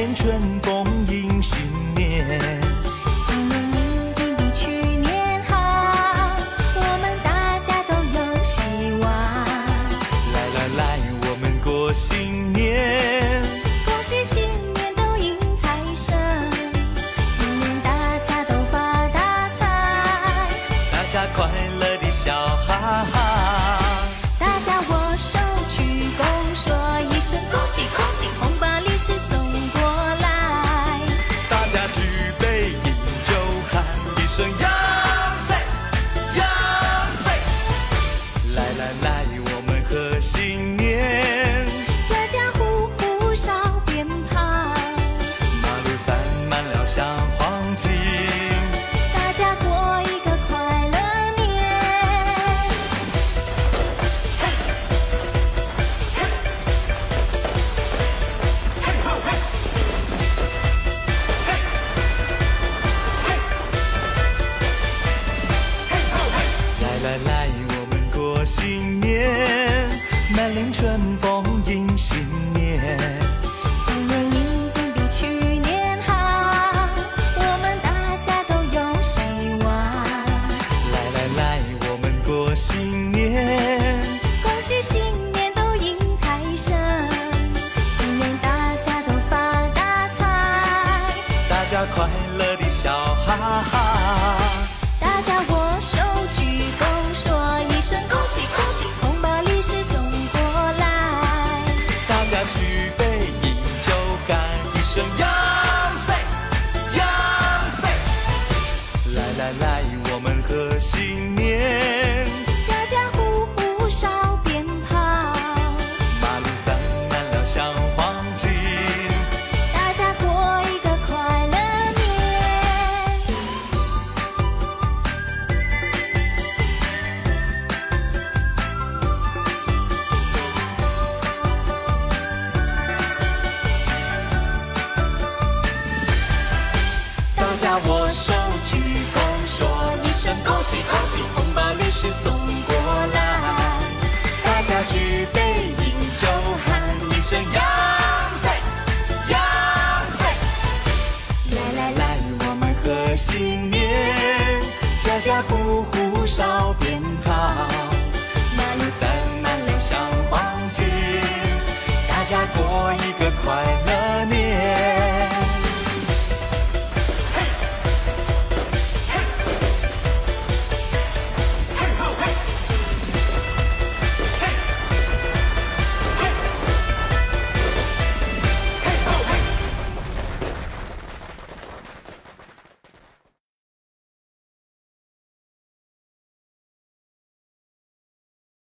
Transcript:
年春风迎新年。 今年一定比去年好，我们大家都有希望。 来来来，我们过新年， 恭喜新年都迎财神，今年大家都发大财， 大家快乐地笑哈哈。 大家握手鞠躬说一声恭喜恭喜，红包利是送过来。 大家举杯饮酒喊一声阳岁阳岁。来来来，我们贺新年， 家家户户烧鞭炮， 马路散满了像黄金。 大家过一个快乐年。 来来来，我们过新年，满脸春风迎新年。 今年一定比去年好，我们大家都有希望。 来来来，我们过新年， 恭喜新年都迎财神，今年大家都发大财， 大家快乐地笑哈哈。 大家握手鞠躬说一声恭喜恭喜，红包利是送过来。 大家举杯饮酒干一声阳岁阳岁。来来来，我们贺新年， 家家户户烧鞭炮， 马路散满了像黄金。 大家过一个快乐年。大家握手鞠躬说一声恭喜恭喜。